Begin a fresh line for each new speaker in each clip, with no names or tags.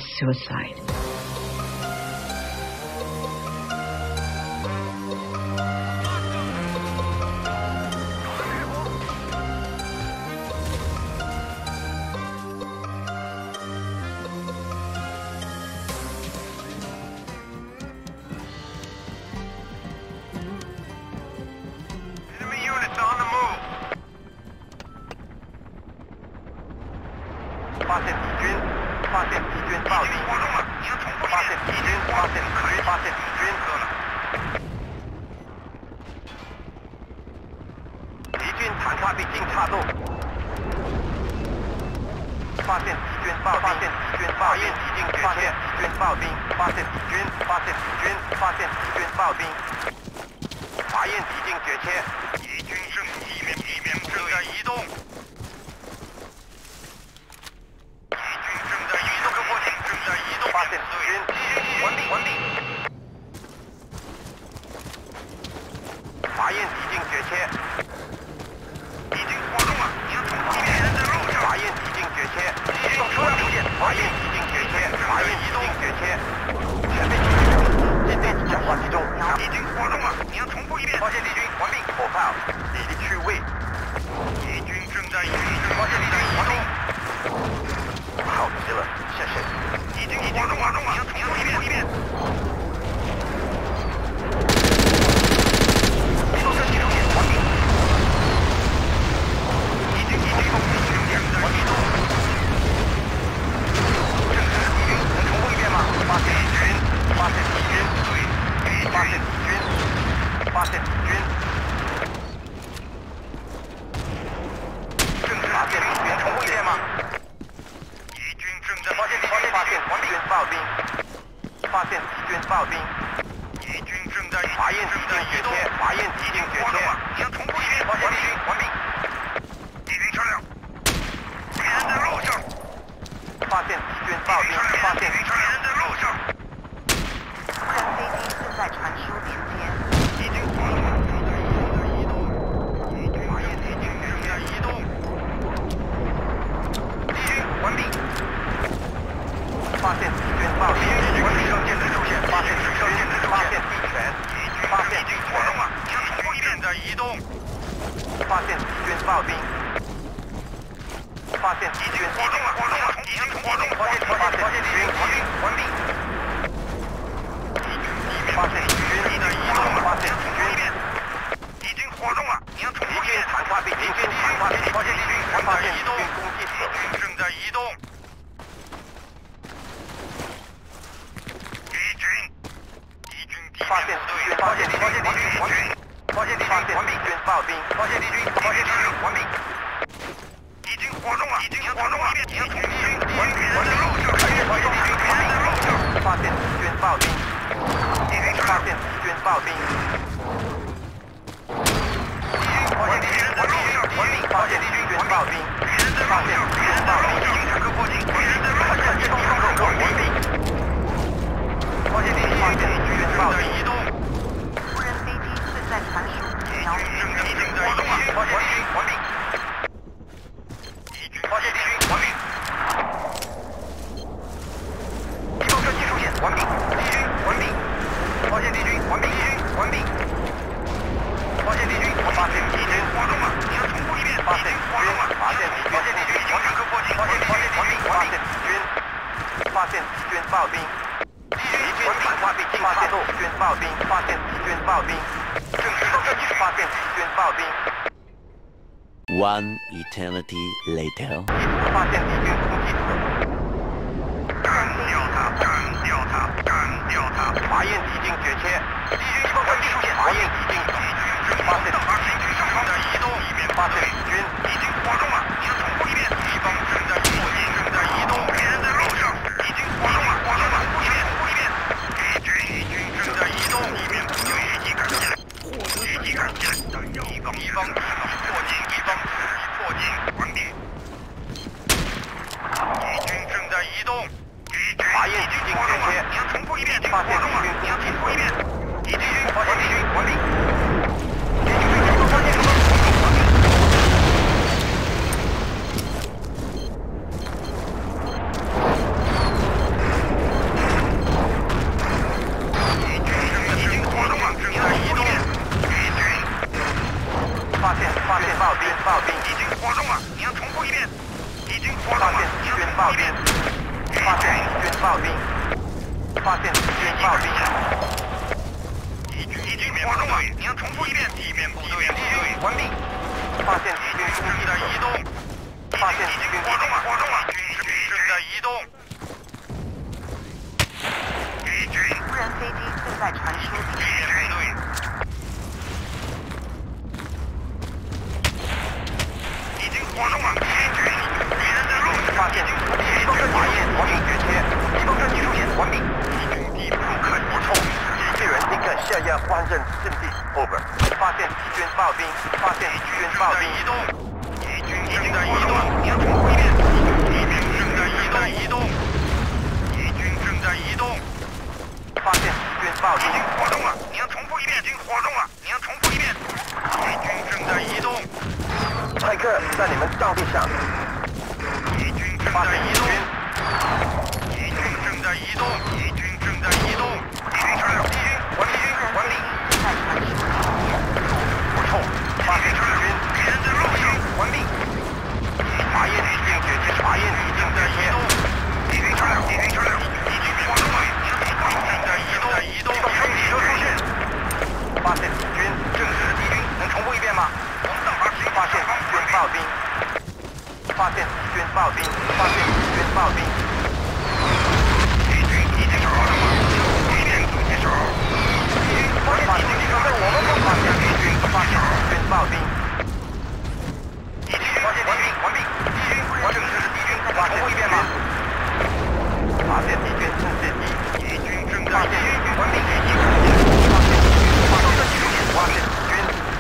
suicide.
One eternity later.
发现敌军攻击者，干掉他！干掉他！干掉他！发现敌军决切，敌军方向出现，发现敌军，发现敌军正在移动，发现敌军，敌军活动了，你要重复一遍，敌方正在移动，正在移动，敌人在路上，敌军活动了，活动了，重复一遍，敌军正在移动，一边立即赶进来，立即赶进来，敌方迫近，敌方迫近，完毕。敌军正在移动，发现敌军决切，你要重复一遍，发现敌军，你要重复一遍，敌军发现敌军，完毕。敌军发现敌军。 发兵，发现敌军炮兵。敌军火中了，你要重复一遍。地面部队完毕。发现敌军正在移动。发现敌军火中了，军正在移动。
无人飞机正在传输。
地面部队。已经火中了，敌人在路上。发现敌方阵法验完毕决切，敌方阵技术线完毕。敌军地不可移动。机器人立刻下压方阵阵地 over。发现敌军炮兵，发现敌军炮兵移动。敌军正在移动，你要重复一遍。敌军正在移动。敌军正在移动。发现敌军炮兵已经火中了，你要重复一遍。敌军火中了，你要重复一遍。敌军正在移动。泰克在你们阵地上。敌军正在移动。敌军正在移动。敌军正在移动。敌军车辆，敌军完毕。不错，发现敌军，敌人在路上。完毕。查验敌军决切，查验敌军在移动。敌军车辆，敌军火中了。敌军正在移动。地方车出现。发现敌军，正直敌军，能重复一遍吗？发现敌军炮兵，发现敌军炮兵，发现敌军炮兵。敌军已经找到了，敌人组接手。敌军发现敌军在我们方发现敌军，发现敌军炮兵。敌军发现敌军完毕。敌军完整指示敌军，再重复一遍吗？发现敌军正接机，敌军正在敌军完毕。发现敌军，发现技术线，发现敌军。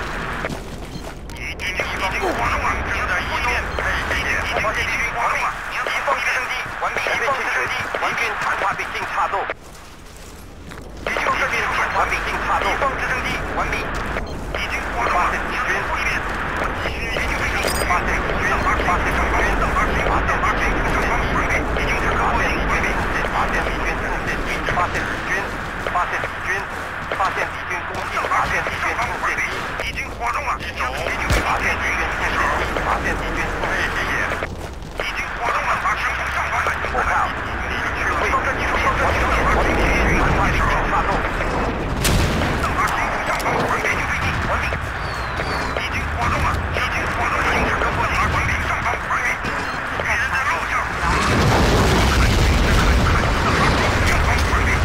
已经火中了，正在移动。发现敌军火中了，敌方直升机完毕。敌方直升机敌军谈话并进插座。敌军这边完毕进插座。敌方直升机完毕。已经火中了，敌军复一遍。敌军飞机发现敌军，发现敌军，发现敌军正方完毕。敌军正发现敌军，发现敌军正接机，发现敌军，发现敌军，发现敌军攻击，发现敌军正接机。已经火中了，敌军发现敌军接手，发现敌军攻击机也。已经火中了，发生上方了。我靠！敌方这技术线，我技术线，我敌军谈话并进插座。上方行动上方完毕，飞机完毕。已经火中了，已经火中了，行驶跟破敌完毕，上方完毕。敌人在路上。上方完毕。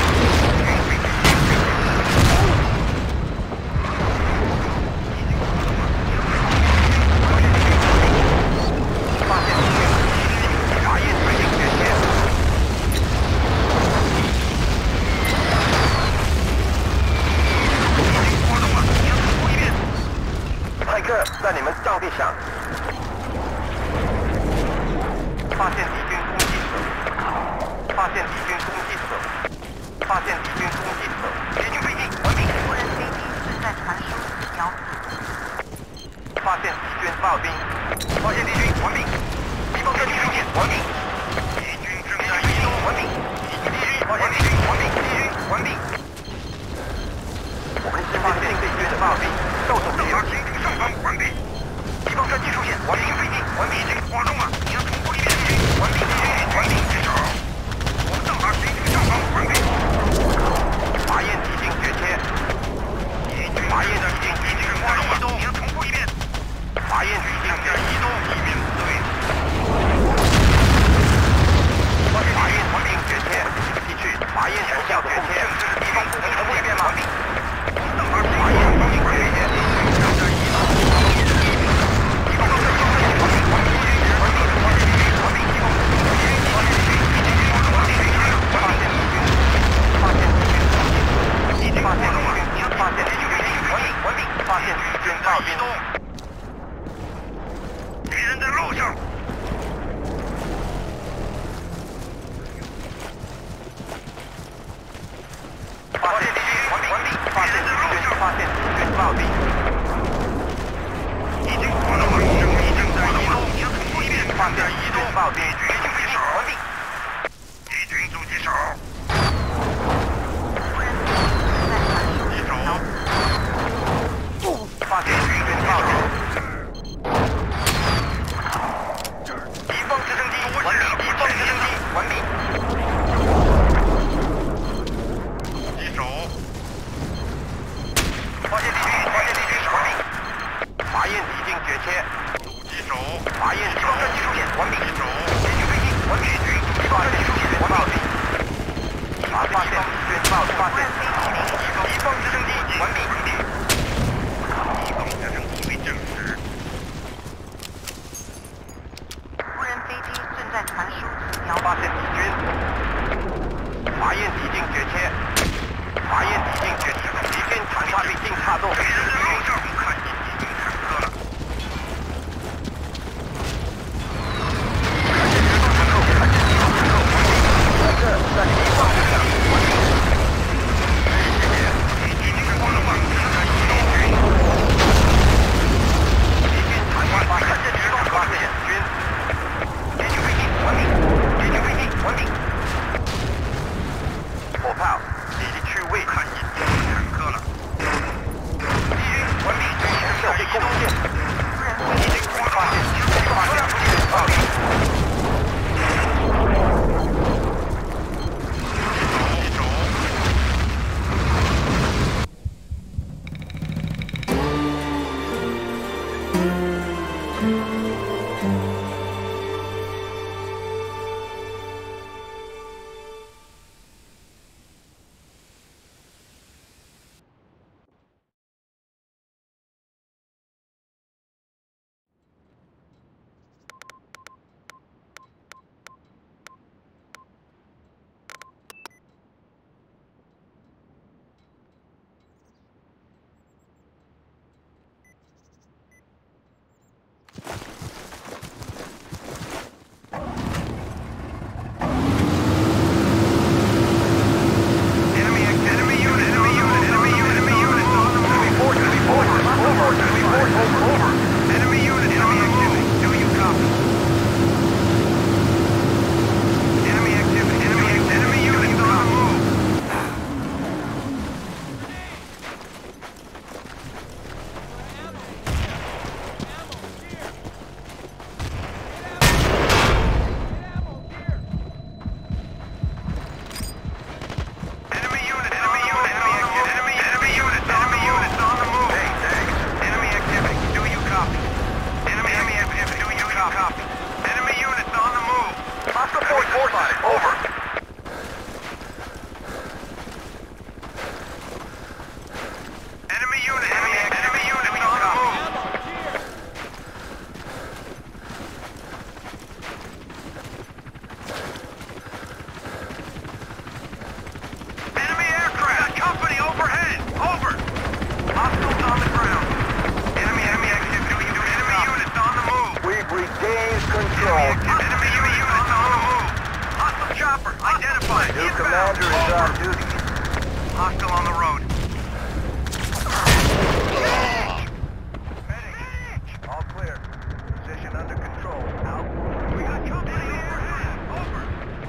在你们阵地上，发现敌军攻击手，发现敌军攻击手，发现敌军攻击手，敌军飞机完毕。
无人飞机正在传输标志。
发现敌军炮兵，发现敌军完毕。敌方这技术线完毕。敌军正在移动完毕。敌军发现敌军完毕，敌军完毕。我们先发现敌军的炮兵，到手正法行军上方完毕。敌方这技术线完毕，飞机完毕，已经火中了，你要重复一遍。敌军完毕，敌军完毕，接手。我们正法行军上方完毕。法验敌军决切。法验敌军正在移动，你要重复一遍。法验敌军正在移动，地面部队。 chopper identified.
New
Inbound.
commander is on duty.
Hostile on the road.
All clear. Position under control. Out.
We got company overhead. Over.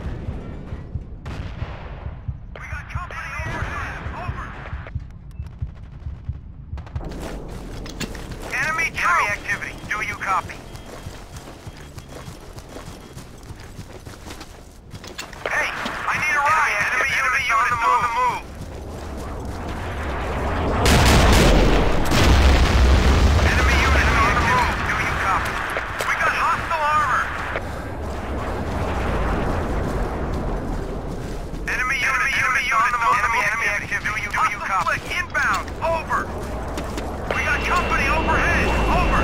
We got company overhead. Over. Enemy activity. Do you copy? Hey, I need a ride. Enemy units on the move. Enemy units on the move. Do you copy? We got hostile armor. Enemy units on the move. Enemy activity. Do you copy? Inbound. Over. We got company overhead. Over.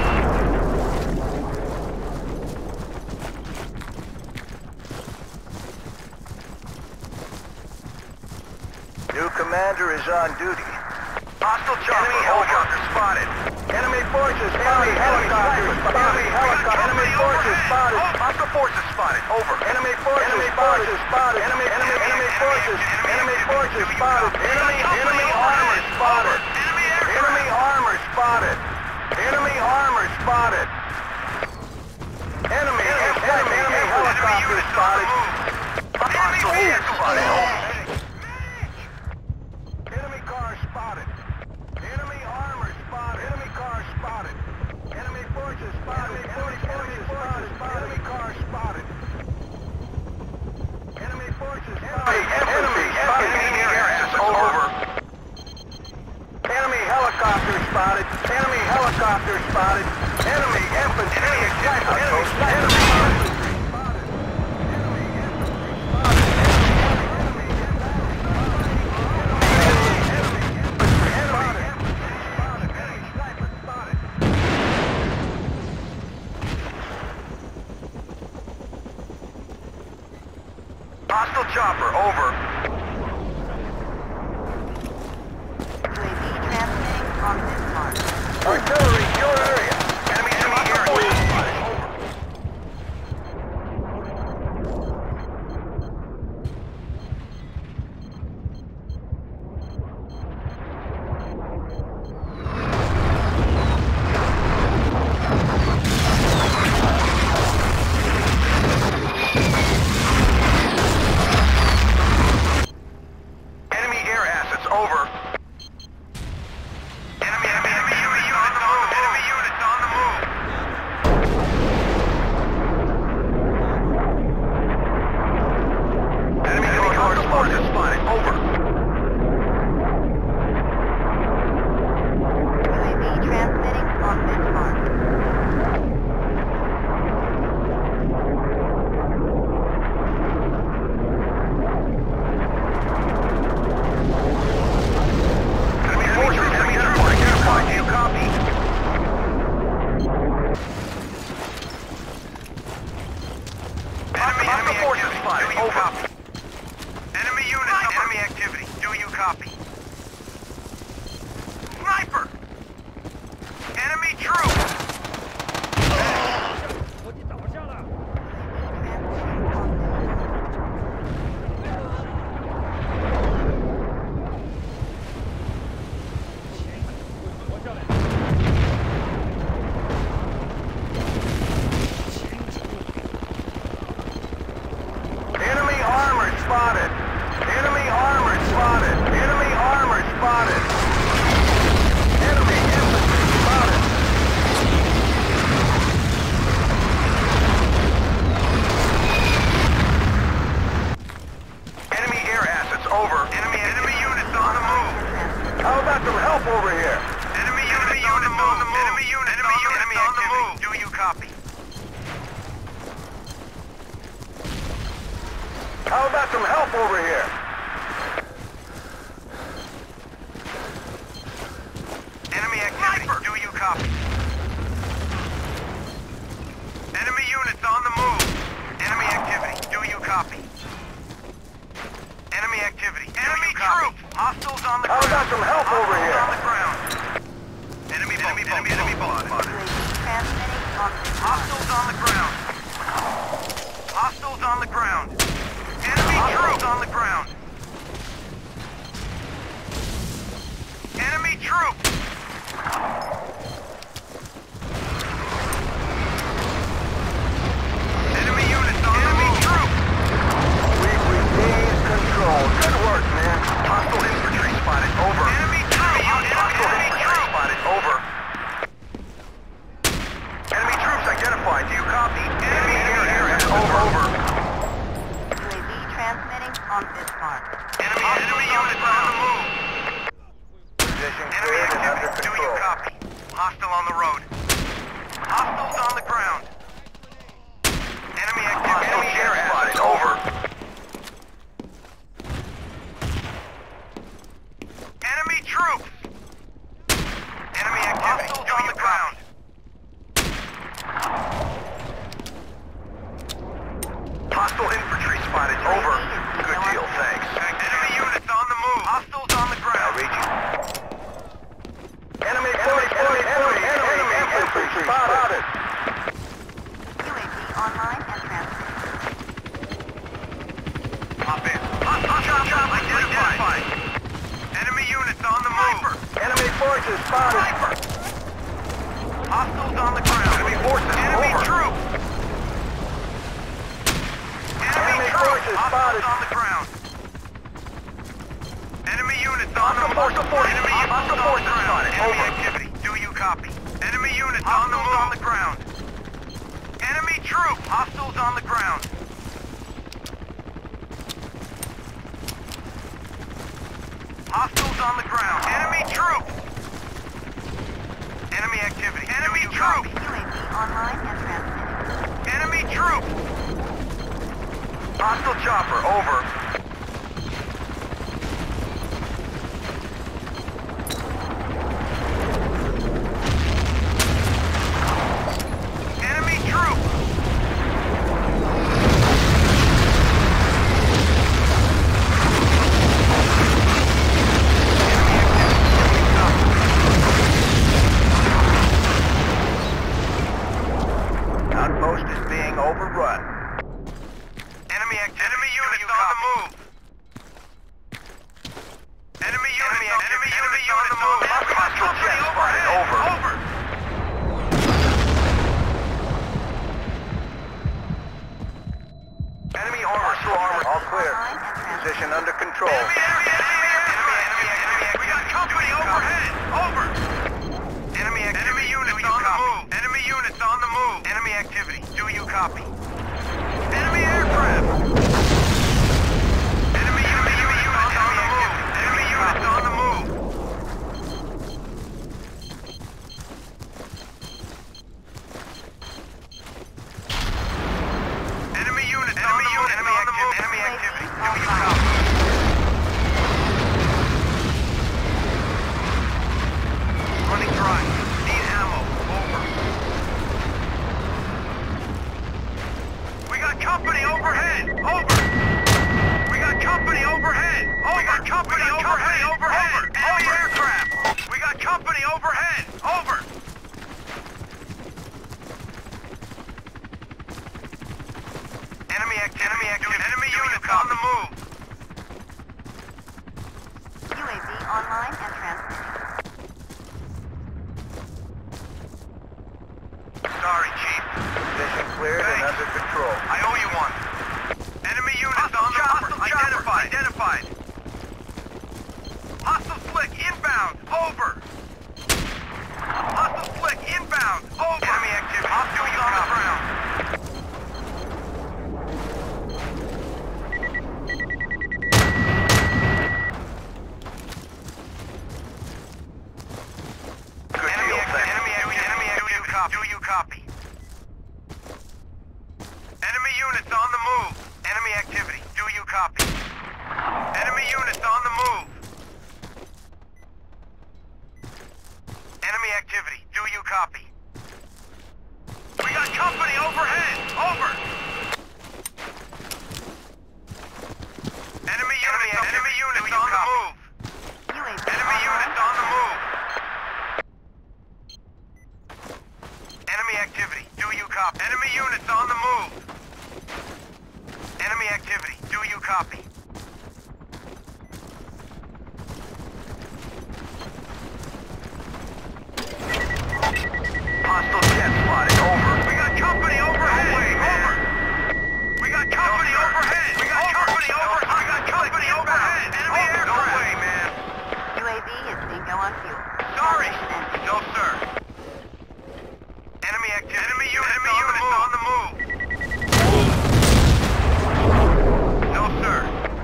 New commander is on duty.
Hostile chopper.
Enemy
Helicopter spotted.
Enemy forces spotted. Helicopters spotted. Helicopter. Enemy forces spotted.
Hostile forces spotted. Over.
Enemy forces spotted. Enemy forces. Enemy forces spotted. Enemy armor spotted. Enemy armor spotted. Enemy armor spotted. Enemy helicopter spotted.
Hostile vehicle spotted. Over.
Enemy car spotted. Enemy armor spotted. Enemy car spotted. Enemy forces spotted. Enemy forces spotted. Enemy car spotted. Enemy forces spotted. Enemy
air assets over.
Enemy helicopter spotted. Enemy helicopter spotted. Enemy infantry. Enemy sniper. Enemy infantry spotted. Enemy infantry spotted.
Hostile chopper, over.
UAV transmitting on this mark.
Artillery, your area.
Enemy air assets spotted. Over. Enemy air assets over. Enemy units on the move. Enemy units on the move. Enemy helicopter spotted. Over.
UAV transmitting on this mark.
Enemy forces. Enemy troops identified. Do you copy? Enemy forces spotted. Do you copy? Enemy units. Enemy activity. Do you copy? Sniper. Enemy troops.
Enemy armor spotted. Enemy armor spotted. Enemy armor spotted. Enemy infantry spotted.
Enemy air assets over. Enemy units on the move.
How about some help over here?
Enemy units on the move. Enemy units on the move. Do you copy?
How about some help over here?
Enemy activity. Do you copy? Enemy units on the move. Enemy activity. Do you copy? Enemy activity. Enemy troops. Hostiles on the
How
ground.
about some help over
Hostiles
here?
on the ground. Enemy boat.
UAV transmitting on this mark.
Hostiles on the ground. Hostiles on the ground.
on this mark.
Enemy units on the move.
Position
Enemy
cleared and under
activity. Do you
control.
copy? Hostile on the road. Hostiles on the ground. Enemy activity.
Hostile
Enemy
share
air
spotted.
spotted.
Over.
Enemy troops. Enemy activity. Hostiles on the ground.
Hostile infantry spotted. Over. Good deal, thanks.
Enemy units on the move. Hostiles on the
I'll
ground.
read you. Enemy infantry spotted.
UAV online and transmitting.
Hop in. Hostile identified. Enemy units on the move.
Enemy forces spotted.
Hostiles on the ground.
Enemy forces.
Enemy
Over.
troops.
Enemy
troops.
forces
Hostiles
spotted.
on the ground. Enemy units on the move.
Hostile forces.
Enemy units
Hostile
on the
forces
ground.
spotted.
Enemy
Over.
activity. Do you copy? Enemy units on the move. On the ground. Enemy troops. Hostiles on the ground. Hostiles on the ground. Enemy troops. Enemy activity. Enemy troops.
UAV online and transmitting.
Enemy troops.
Hostile chopper. Over.
Enemy troops.
Outpost is being overrun.
Enemy activity. Enemy units on the move. Enemy units on the move.
Hostile jet spotted. Over. Enemy armor. All clear.
Online and transmitting.
Position under control.
Enemy activity. We got company overhead. Over. Enemy units on the move. Enemy units on the move. Enemy activity. Do you copy? Enemy aircraft. Enemy units on the move. Enemy units on the move. Enemy units on the move. Enemy activity. Do you copy? Running dry. Need ammo. Over. We got company overhead. Over. We got company overhead. Over. We got company overhead. Enemy aircraft. We got company overhead. Over. Enemy activity. Enemy units on the move.
UAV online and transmitting.
Sorry, Chief.
Position cleared and under control.
I owe you one. Enemy units on the chopper. Identified. Hostile slick inbound. Over. Hostile slick inbound. Over. Enemy activity. Hostiles on the ground.
Good
Enemy
deal,
activity.
thanks.
Enemy activity. Do you copy? Enemy units on the move. Enemy activity. Do you copy? Enemy units on the move. Enemy activity. Do you copy? We got company overhead. Over. Enemy units on the move.
UAV
Enemy
online.
units on the move. Enemy activity. Do you copy? Enemy units on the move. Enemy activity. Do you copy?
Hostile jet spotted. Over.
We got company overhead.
No way, man.
Over. We got company overhead. We got company overhead. Enemy aircraft.
No way, man.
UAV is bingo on fuel.
Sorry.
Transmission ending.
No, sir. Enemy activity. Enemy units on the move. No, sir.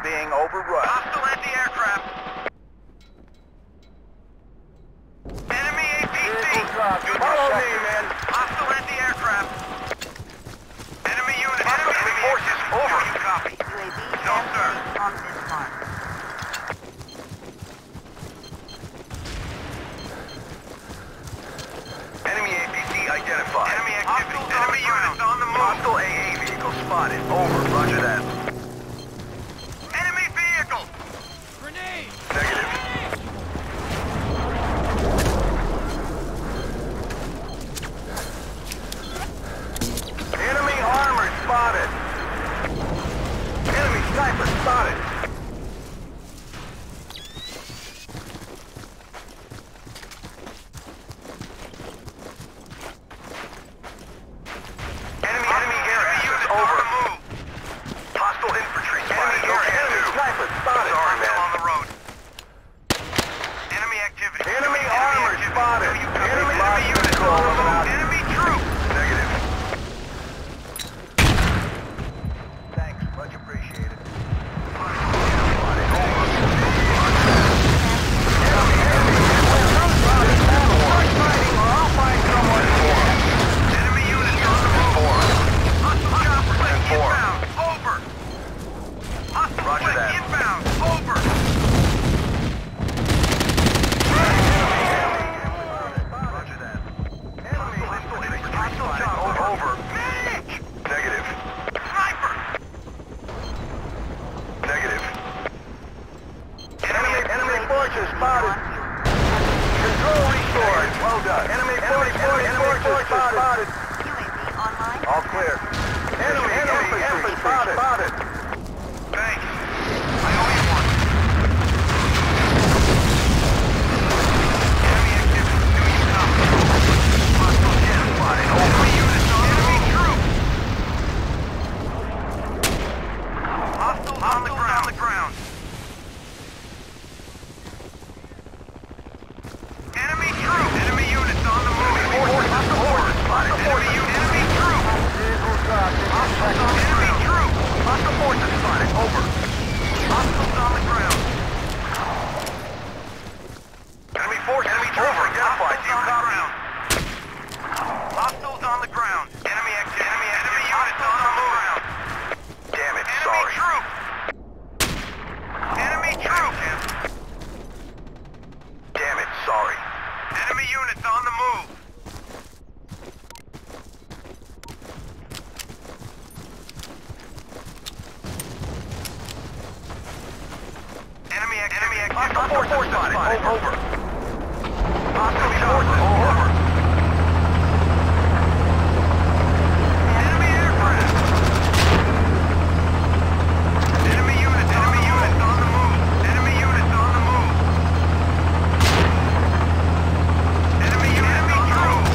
being overrun.
Hostile anti-aircraft. Enemy APC.
Follow me, men.
Hostile anti-aircraft. Enemy unit. Enemy forces. Over. You copy.
UAV
No, sir.
on this mark.
Enemy APC identified.
Enemy activity. Enemy units on the move.
Hostile AA vehicle spotted. Over. Roger that.
Enemy vehicle.
Negative. Enemy armor spotted. Enemy sniper spotted. Enemy air units over. Hostile infantry spotted. Enemy sniper spotted.
Sorry,
man.
on the road. Enemy activity.
Enemy armor
activity.
spotted.
Enemy
Enemy
units
control
on the
over
move.
out.
Enemy troops.
Negative. Thanks, much appreciated.
Enemy units on the move. Hostile chopper inbound. Over. Hostile
Roger
flight
that.
inbound. Over.
Roger that. Hostile chopper. Over.
Medic.
Negative.
Sniper.
Negative. Enemy forces spotted. Control restored. Well done. Enemy forces spotted.
UAV online.
All clear. Enemy infantry spotted.
Thanks. I owe you one. Enemy activity. Do you copy?
Hostile jet spotted.
Enemy units on enemy troops. Hostiles on the ground. Enemy troops. Enemy units on the move. Enemy troops. Enemy troops.
Hostile forces spotted. Over.
Hostiles on the ground.
Enemy forces
Troops
over. Identified.
Hostiles on the ground. Hostiles on the ground. Enemy activity. Enemy units on the move.
Damn it.
Enemy
Sorry.
troops. Enemy troops.
Damn it. Sorry.
Enemy units on the move. Enemy activity.
Hostile forces spotted. Over. Hostile forces. Over.
Enemy aircraft. Enemy units on the move. Enemy units on the move. Enemy troops.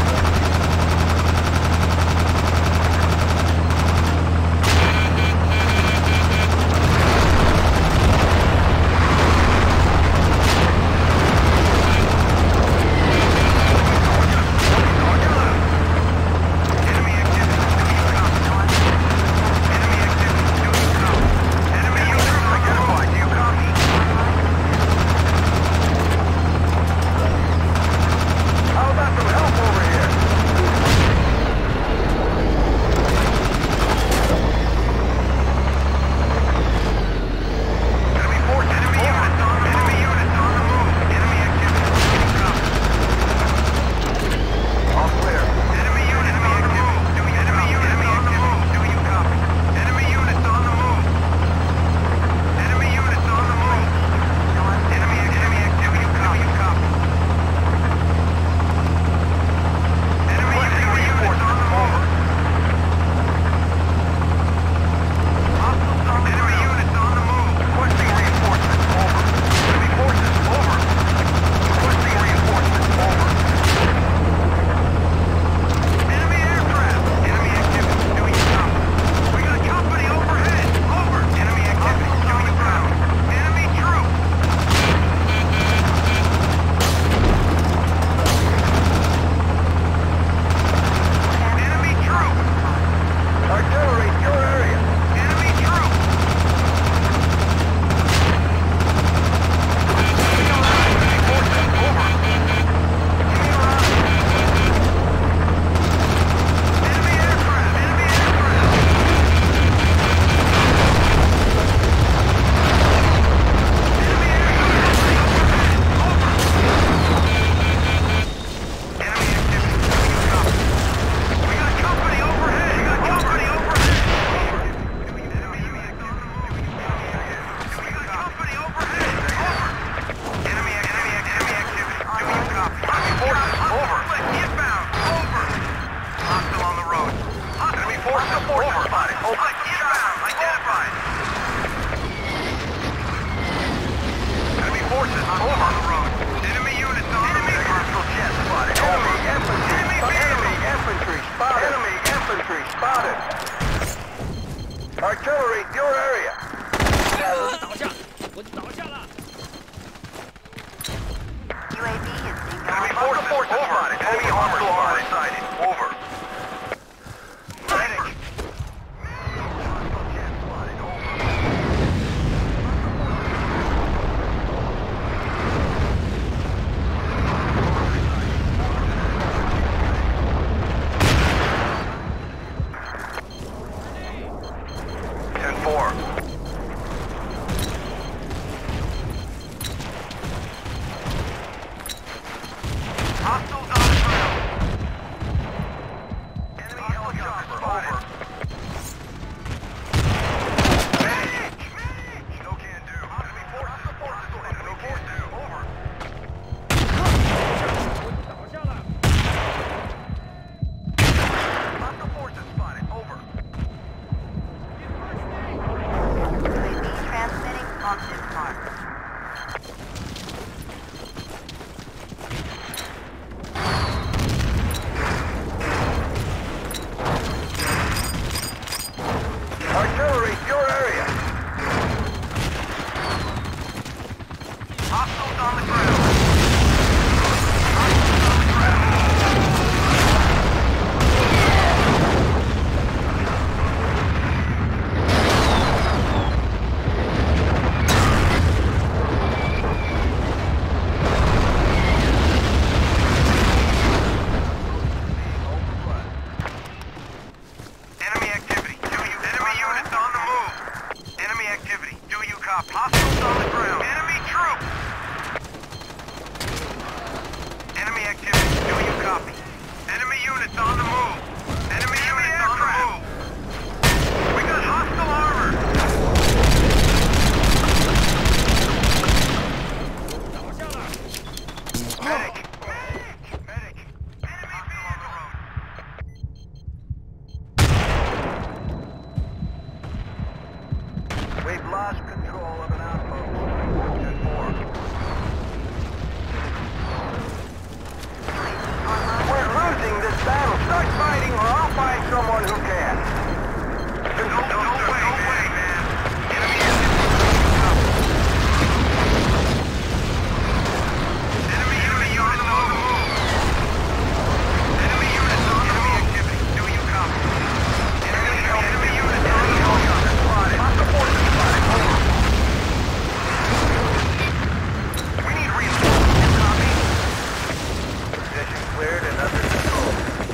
forces spotted. Over. Inbound. Identified. Enemy forces over the road. Enemy units on the road. Hostile jet spotted. Over.
Enemy infantry spotted. Enemy infantry spotted. Artillery, your area.
UAV is being
Enemy
deployed.
forces over. Enemy armor sighted. Over. Medic. Hostile jet spotted. Over. 10-4. Hostiles on the ground. Enemy helicopter over. Medic! No can do. Enemy forces spotted. No can do. Over. Hostile forces spotted. Over.
UAV transmitting on this mark.
Artillery, your area.
Hostiles on the ground. Hostiles on the ground. Enemy activity. Enemy units on the move. Enemy activity. Do you copy? Hostiles on the ground. Enemy troops. Enemy activity. Do you copy? Enemy units on the move. Enemy units on the move. We got hostile armor. Medic. Medic. Hostile on the road.
We've lost control of an outpost. 10-4. We're losing this battle. Start fighting or I'll find someone who can.
No way, man. Enemy units on the move. Enemy units on the move. Enemy activity. Do you copy? Enemy units on the helicopter spotted. Hostile forces spotted. Over. We need reinforcements. Copy.
Position cleared and under control.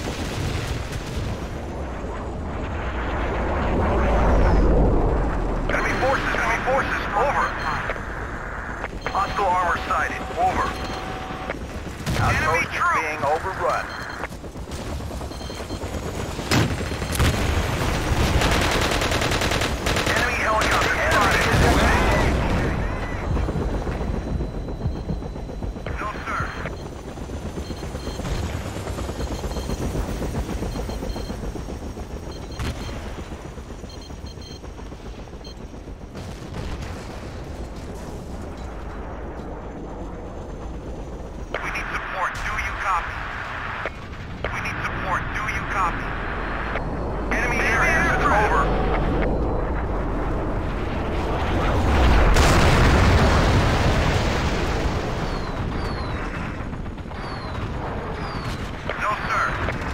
Enemy forces. Over. Hostile armor sighted. Over.
Outpost is
troops.
being overrun.
Enemy helicopter spotted. No, sir. We need support. Do you copy? We need support. Do you copy? Enemy area over. No, sir.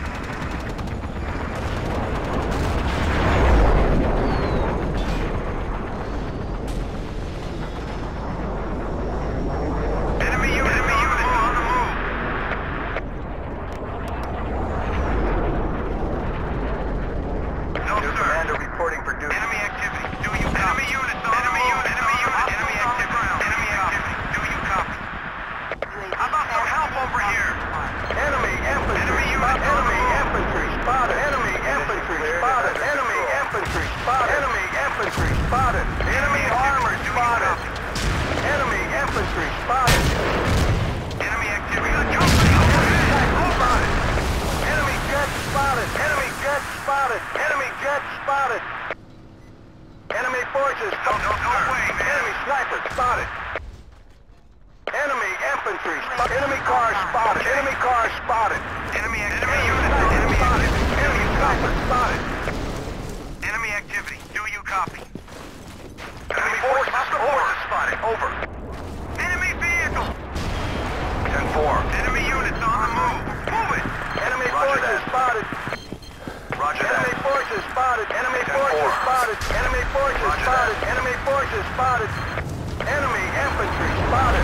Enemy units on the move. No,
New
sir.
commander reporting for duty.
Enemy activity. Do you copy? Enemy units on the move. Enemy activity. Enemy activity. Do you copy?
UAV
How about some help
transmitting
over
on
here?
this mark.
Enemy infantry.
Enemy units on the
Enemy
move.
infantry spotted. Enemy infantry spotted. Enemy infantry spotted. Enemy infantry spotted. Enemy armor spotted. Enemy infantry spotted.
Enemy activity. We got company over here.
Spotted. Enemy jet spotted. Enemy jet spotted. Enemy jet spotted. Enemy forces.
No way, man.
Enemy sniper spotted. Enemy infantry. Enemy car spotted. Enemy car spotted.
Enemy
Enemy
activity.
unit spotted. Enemy sniper spotted.
Enemy activity. Do you copy?
Enemy forces spotted. Over.
Enemy vehicle.
10-4.
Enemy units on the move. Move it.
Enemy
Roger
forces
that.
spotted.
Roger
Enemy
that.
forces spotted. Enemy
10-4.
forces spotted. Enemy forces
Roger
spotted.
that.
Enemy forces spotted. Enemy infantry spotted.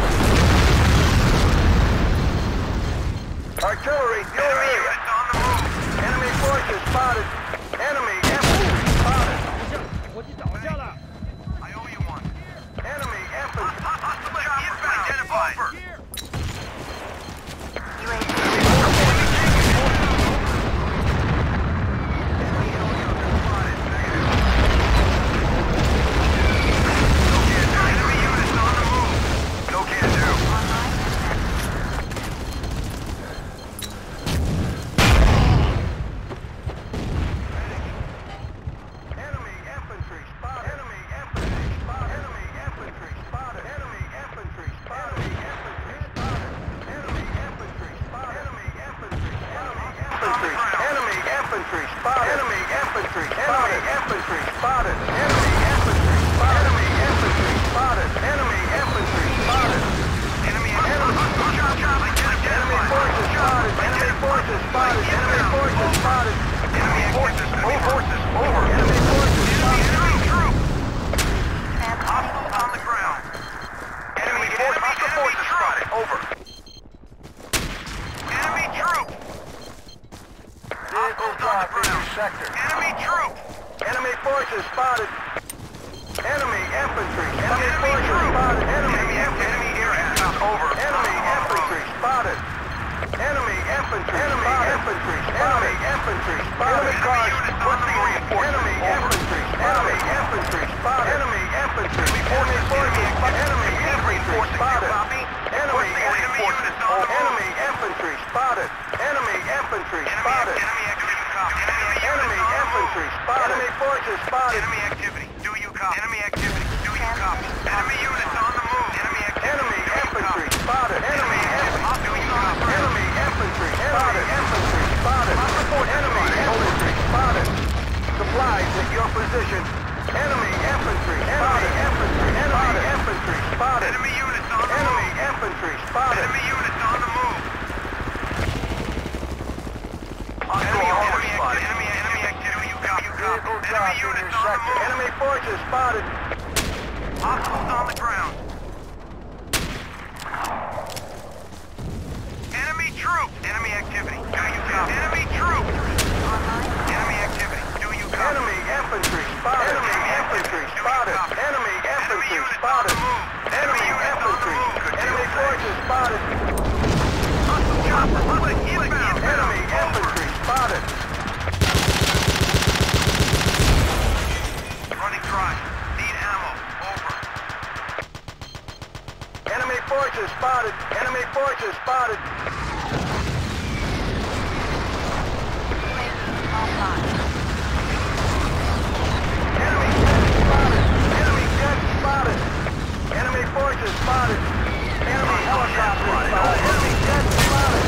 Artillery, your
Enemy
area.
units on the move.
Enemy forces spotted. Enemy infantry spotted.
I owe you one.
Enemy infantry.
Hostile chopper identified. Enemy units on the move.
No can do. Enemy infantry spotted. Enemy infantry spotted. Enemy infantry spotted. Enemy infantry spotted. Enemy infantry spotted. Enemy infantry spotted. Enemy infantry. Enemy infantry spotted. Enemy infantry spotted. Enemy infantry spotted. Enemy infantry spotted. Enemy infantry spotted. Enemy infantry spotted.
Enemy
Enemy forces spotted. Enemy forces spotted. Enemy forces spotted.
Enemy forces
Over. Enemy forces spotted.
Enemy troop. Hostiles on the ground.
Enemy forces spotted. Over.
Enemy troop.
Vehicle drop in your sector.
Enemy troop.
Enemy forces spotted. Enemy infantry. Enemy
Enemy
forces
troop.
spotted. Enemy
Enemy air assets over.
Enemy infantry spotted. Enemy infantry. Enemy infantry. Enemy infantry spotted. Enemy cars. Enemy infantry. Enemy infantry spotted. Enemy infantry. Enemy forces. Enemy infantry spotted. Enemy infantry. Enemy infantry spotted. Enemy infantry spotted. Enemy infantry spotted. Enemy forces spotted.
Enemy activity. Do you copy? Enemy activity. Do you copy? Enemy units on the move. Enemy activity.
Enemy infantry spotted. Enemy infantry.
Do you copy?
Enemy infantry spotted. Infantry spotted. Enemy infantry spotted. Supplies at your position. Enemy infantry spotted. Infantry. Enemy infantry spotted.
Enemy units on the
Enemy
move.
infantry spotted.
Enemy units on the move. Enemy activity. Do you copy?
Vehicle
Enemy
drop in your
units on the
sector.
move.
Enemy forces spotted.
Hostiles on the ground. Enemy troop. Enemy activity. Do you copy? Enemy troop. Enemy activity. Do you copy?
Enemy infantry spotted. Enemy infantry spotted. Enemy infantry spotted. Enemy infantry. Enemy forces spotted.
Hostile chopper. Inbound.
Enemy infantry spotted.
Running dry. Need ammo. Over.
Enemy forces spotted. Enemy forces spotted. Enemy jet spotted. Enemy jet spotted. Enemy forces spotted. Enemy helicopter spotted. Enemy jet spotted.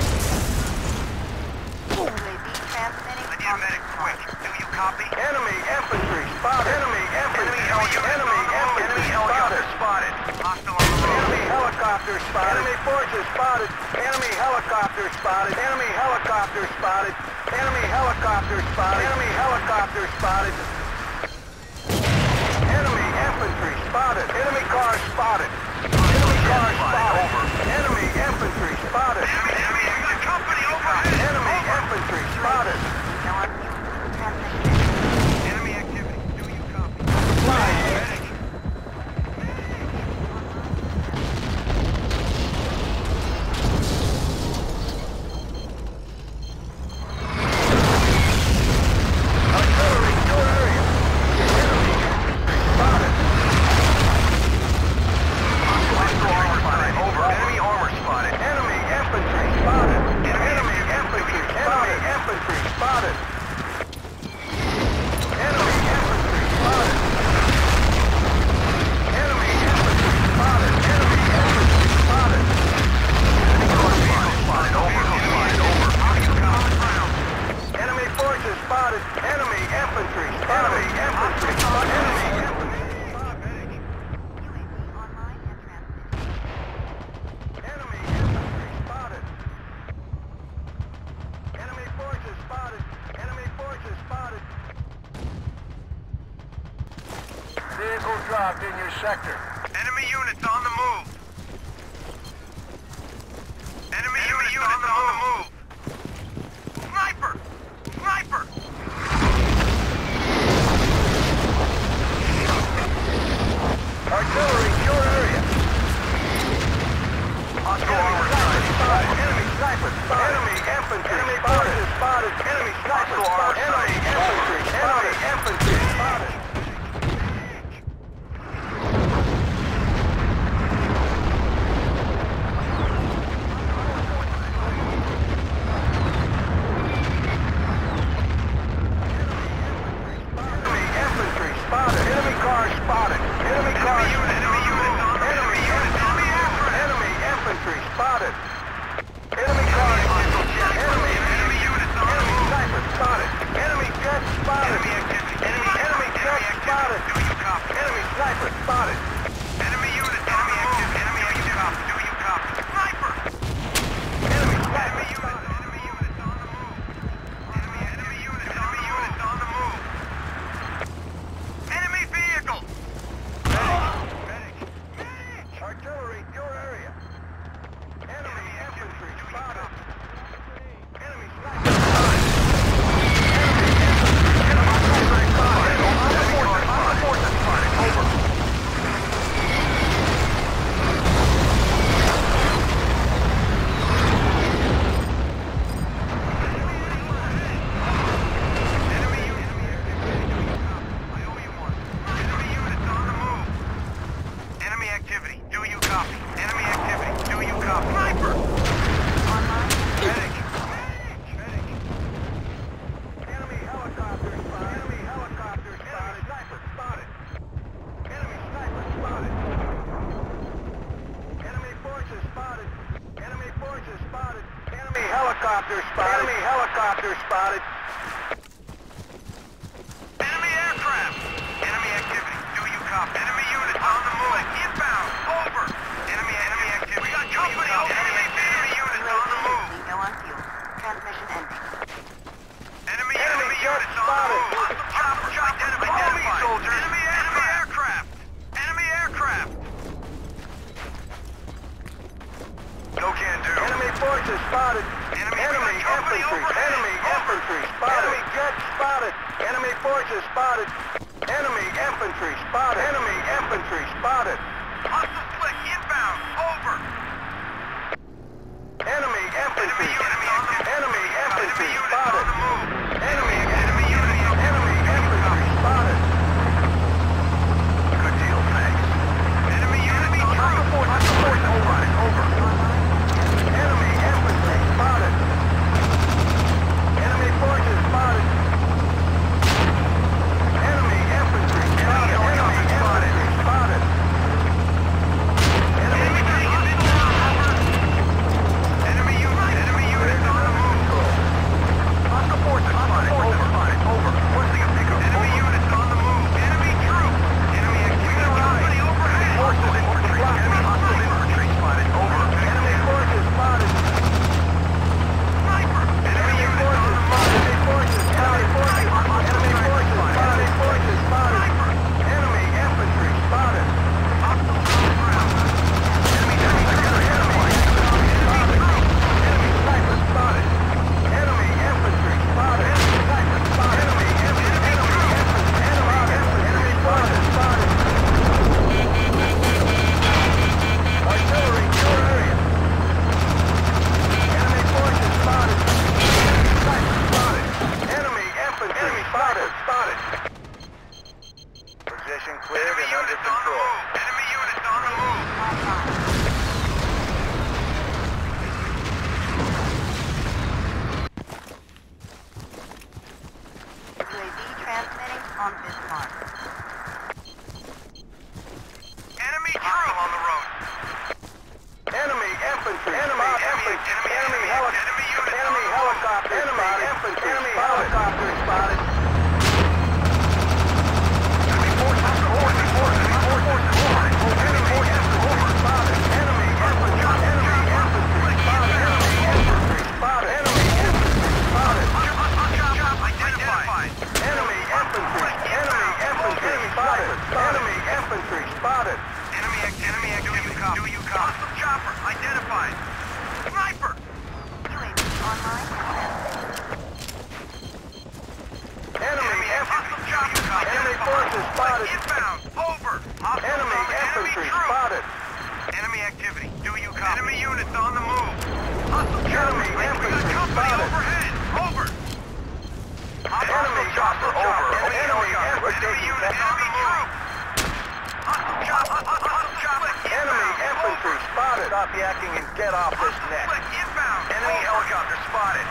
I need a medic quick. Do you copy?
Enemy infantry spotted. Enemy infantry. Enemy infantry spotted.
Hostile on the road.
Enemy helicopter spotted. Enemy forces spotted. Enemy helicopter spotted. Enemy helicopter spotted. Enemy helicopter spotted. Enemy helicopter spotted. Enemy infantry spotted. Enemy car spotted. Enemy car spotted. Enemy infantry spotted.
Enemy company overhead.
Enemy infantry spotted.
Enemy activity. Do you copy?
Medic. Artillery, your area. Enemy infantry spotted. vehicle dropped in your sector.
Enemy units on the move. Enemy units on the move. Sniper! Sniper!
Artillery, your area. Hostile armor spotted. Enemy sniper spotted. Enemy infantry forces spotted. Enemy sniper spotted. Enemy infantry spotted. Infantry spotted. Enemy car spotted. Enemy car spotted. Enemy infantry spotted. Enemy car spotted. Enemy sniper spotted. Enemy jet spotted. Enemy jet spotted. Enemy sniper spotted.
Enemy units on the move. Enemy activity. Do you copy? Sniper!
Enemy sniper
Enemy units on the move. Enemy units on the move. Enemy vehicle! Medic!
artillery, your area. Enemy infantry spotted. Enemy sniper spotted. Enemy infantry spotted. Enemy forces spotted. Over.
Enemy activity. Do you copy? Enemy activity. Do you copy? Sniper! Medic!
Enemy helicopter spotted. Enemy helicopter spotted. Sniper spotted. Enemy sniper spotted. Enemy forces spotted. Enemy forces spotted. Enemy helicopter spotted. Enemy helicopter spotted.
Enemy aircraft! Enemy activity. Do you copy? Enemy units on the move. Inbound. Over. Enemy activity. We got company. Enemy units on the move.
No on fuel. Transmission ending.
Enemy
jet
units on the
spotted.
move. Chopper. Identified. Soldiers. Enemy aircraft. Enemy aircraft. No can do.
Enemy forces spotted.
Enemy
infantry. Enemy infantry spotted. Enemy jet spotted. Enemy forces spotted. Enemy infantry spotted. Enemy infantry spotted.
Hostile slick. Inbound. Over.
Enemy infantry. Enemy infantry
units on
spotted.
the move.
Enemy
units on the
enemy infantry spotted.
Good deal, thanks. Enemy troops.
Over. Enemy infantry spotted. Enemy forces spotted. Enemy infantry spotted. Enemy infantry spotted. Enemy
units on the move.
hostile forces spotted. Over. Requesting a pickup.
Enemy units on the move. Enemy troops. Enemy activity overhead.
Forces infantry. Enemy hostile infantry spotted. Over. Enemy forces spotted.
Sniper.
Enemy forces spotted. Enemy forces spotted. Enemy forces spotted. Enemy forces spotted. Enemy infantry spotted. Enemy sniper spotted. Enemy infantry spotted. Enemy sniper spotted. Enemy forces spotted. Artillery, your area. Enemy forces spotted. Enemy sniper spotted. Enemy infantry spotted. Position cleared
Enemy
and under
units on the
control.
move. Enemy units on the move.
UAV transmitting on this mark.
Enemy troops on the road.
Enemy infantry. Enemy helicopter. Enemy infantry. Enemy helicopter spotted. Enemy forces spotted. Enemy infantry spotted. Enemy infantry spotted. Enemy infantry spotted.
Identified.
Enemy infantry. Enemy infantry forces spotted.
Inbound. Over.
Enemy infantry spotted.
Enemy activity. Do you copy? Enemy units on the move. Hostile
Enemy
chopper. We got
infantry
company
spotted.
overhead. Over.
Enemy chopper over. Enemy infantry.
Enemy troop. Hostile chopper. Hostile chopper.
Enemy infantry spotted. Stop yakking and get off this net.
Inbound.
Enemy helicopter spotted.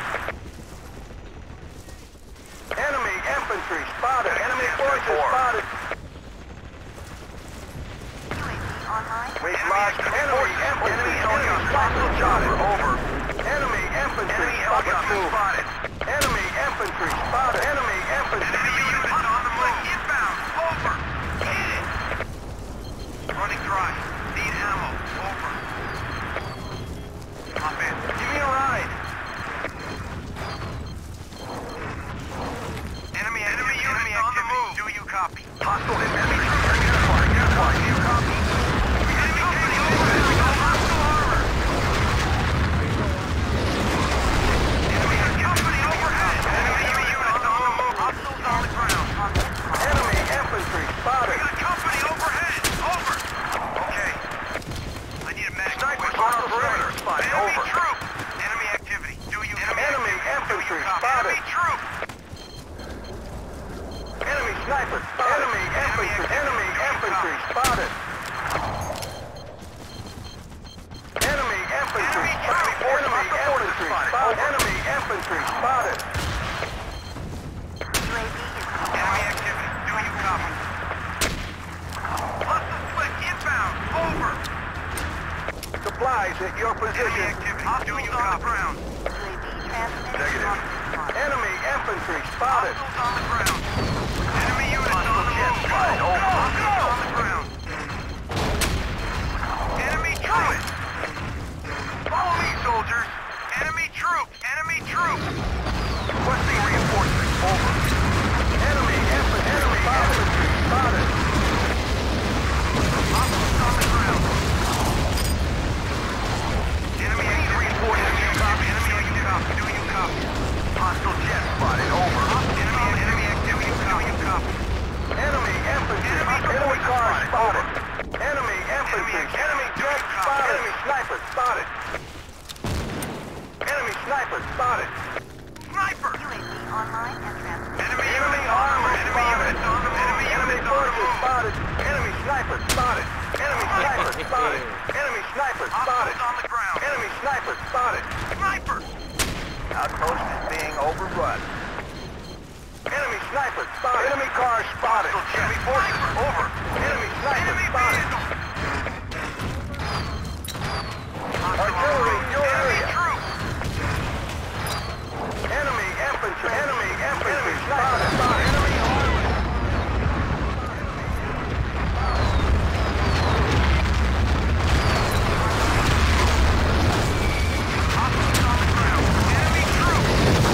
Enemy infantry spotted. Enemy forces spotted.
UAV online.
We've lost enemy helicopter spotted. Over. Enemy infantry spotted. Enemy infantry spotted. Enemy infantry.
Enemy units on the move. Inbound. Over. Hit it. Running dry. Need ammo. Over. Hop in. Give me a ride. Enemy units on the move. Do you copy? Hostile enemy troops identified. Identified. Do you copy? Enemy company overhead. Hostile armor. Enemy company overhead. Enemy units on the move. Hostiles on the ground.
Enemy infantry spotted.
We got company overhead. Over. Okay. I need a mag.
Snipers on the perimeter spotted.
Enemy
Over.
troop. Enemy activity. Do you
Enemy infantry spotted.
Enemy troop.
Enemy sniper spotted. Enemy infantry. Enemy infantry spotted. Enemy infantry. Enemy infantry spotted. Enemy infantry spotted.
UAV is
Enemy activity. Do you copy? Hostile split inbound. Over.
Supplies at your
Enemy
position.
activity. Do you copy? Ground.
UAV transmitting
Negative.
on this
Enemy infantry spotted.
Hostiles on the ground. Enemy units on the move.
spotted.
Go.
Over.
Hostiles on the ground. Enemy troop. Follow me, soldiers. Enemy troop. Enemy troop.
Requesting reinforcements. Over. Enemy infantry spotted.
Hostiles on the ground. Enemy reinforcements. Do you copy? Enemy copy. Do you copy?
Hostile jet spotted. Over.
Enemy activity. Do you copy?
Enemy infantry. Enemy car spotted. Enemy infantry. Enemy jet spotted. Enemy sniper spotted. Enemy sniper spotted.
Sniper.
UAV online and transmitting.
Enemy armor. Enemy units on the move.
Enemy forces spotted. Enemy sniper spotted. Enemy sniper spotted. Enemy sniper spotted.
Hostiles on the ground.
Enemy sniper spotted.
Sniper.
Outpost is being overrun. Enemy sniper spotted. Enemy car spotted. Enemy forces over. Enemy sniper spotted. Artillery, your area.
Troop.
Enemy infantry. Enemy infantry spotted. Enemy armor.
Hostiles on the ground. Enemy troop.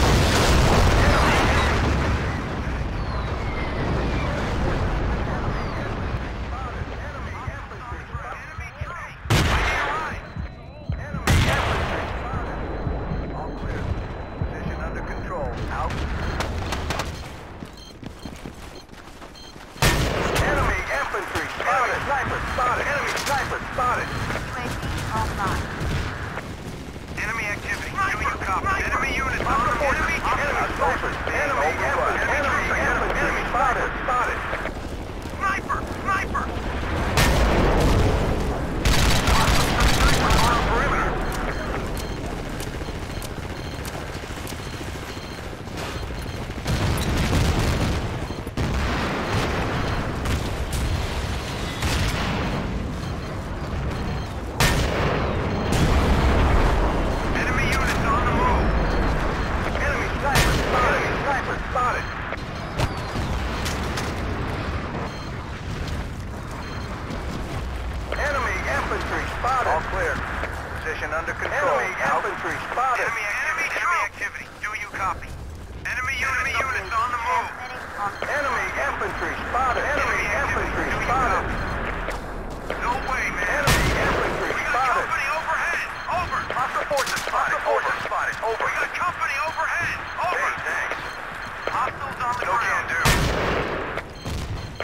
Position under control. Enemy infantry spotted.
Enemy activity. Do you copy? Enemy units on the move.
Enemy infantry spotted. Enemy infantry spotted.
No way, man.
Enemy infantry
We got
spotted.
company overhead. Over.
Hostile forces spotted.
Hostile forces spotted. Over. We got company overhead. Over.
Hey, thanks.
Hostiles on the
No
ground.
can do.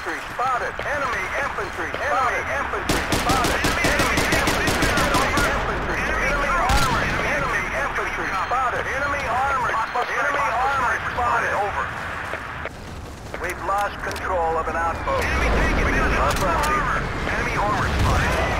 infantry spotted. Enemy infantry spotted. Infantry spotted. Enemy infantry. Enemy infantry. Enemy armor. Enemy infantry spotted. Enemy armor. Enemy armor spotted. Over. We've lost control of an outpost.
Enemy taken. Enemy armor spotted.